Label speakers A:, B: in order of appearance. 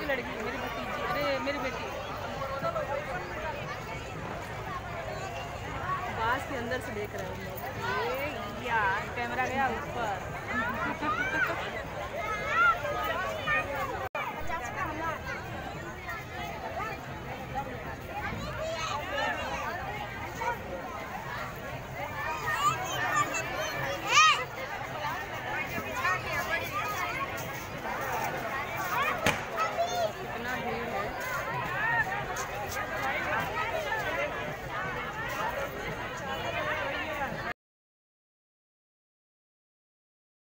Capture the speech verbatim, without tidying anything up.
A: लड़की, मेरी भतीजी, अरे मेरी बेटी। बास के अंदर से देख रहे हो ये यार, कैमरा गया ऊपर।